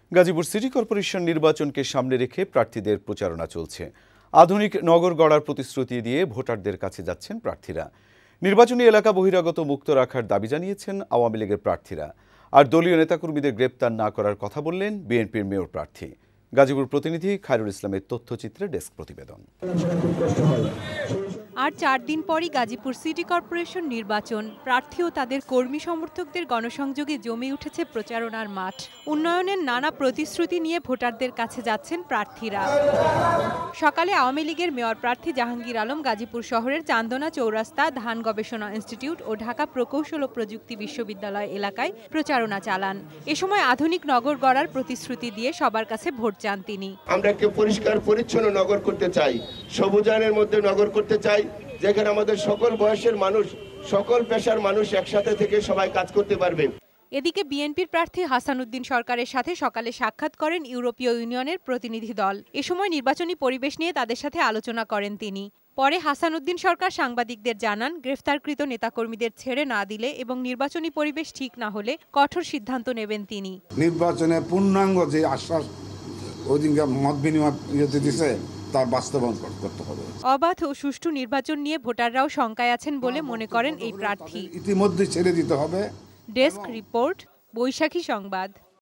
Gazipur city corporation নির্বাচনকে সামনে রেখে প্রার্থীদের প্রচারণা চলছে। আধুনিক নগর গড়ার প্রতিশ্রুতি দিয়ে ভোটারদের কাছে যাচ্ছেন প্রার্থীরা। নির্বাচনী এলাকা বহিরাগত মুক্ত রাখার দাবি জানিয়েছেন আওয়ামী লীগের প্রার্থীরা। আর দলীয় নেতাকর্মীদের গ্রেপ্তার না করার কথা বললেন বিএনপির মেয়র প্রার্থী। গাজীপুর প্রতিনিধি খায়রুল ইসলামের তথ্যচিত্রে ডেস্ক প্রতিবেদন। আর 4 দিন পরই গাজীপুর সিটি কর্পোরেশন নির্বাচন। প্রার্থী ও তাদের কর্মী সমর্থকদের গণসংযোগে জমে উঠেছে প্রচারণার মাঠ। উন্নয়নের নানা প্রতিশ্রুতি নিয়ে ভোটারদের কাছে যাচ্ছেন প্রার্থীরা। সকালে আওয়ামী লীগের মেয়র প্রার্থী জাহাঙ্গীর আলম গাজীপুর শহরের চান্দনা চৌরাস্তা, ধান গবেষণা ইনস্টিটিউট ও ঢাকা প্রকৌশল ও প্রযুক্তি বিশ্ববিদ্যালয় এলাকায় প্রচারণা চালান। এ সময় আধুনিক নগর গড়ার প্রতিশ্রুতি দিয়ে সবার কাছে ভোট চান তিনি। আমরা একটি পরিষ্কার পরিচ্ছন্ন নগর করতে চাই, সবুজায়নের মধ্যে নগর করতে চাই, যেখানে আমাদের সকল বয়সের মানুষ, সকল পেশার মানুষ একসাথে থেকে সবাই কাজ করতে পারবে। এদিকে বিএনপির প্রার্থী হাসানুদ্দিন সরকারের সাথে সকালে সাক্ষাৎ করেন ইউরোপীয় ইউনিয়নের প্রতিনিধি দল। এ সময় নির্বাচনী পরিবেশ নিয়ে তাদের সাথে আলোচনা করেন তিনি। পরে হাসানুদ্দিন সরকার সাংবাদিকদের জানান, গ্রেফতারকৃত নেতাকর্মীদের ছেড়ে না দিলে এবং নির্বাচনী পরিবেশ ঠিক না হলে কঠোর সিদ্ধান্ত নেবেন তিনি। নির্বাচনে পূর্ণাঙ্গ যে আশ্বাস ওইদিনকে মত বিনিময় দিয়েছে তা বাস্তবায়ন করতে হবে। অবাধ ও সুষ্ঠু নির্বাচন নিয়ে ভোটাররাও শঙ্কায় আছেন বলে মনে করেন এই প্রার্থী। ইতিমধ্যে ছেড়ে দিতে হবে। ডেস্ক রিপোর্ট, বৈশাখী সংবাদ।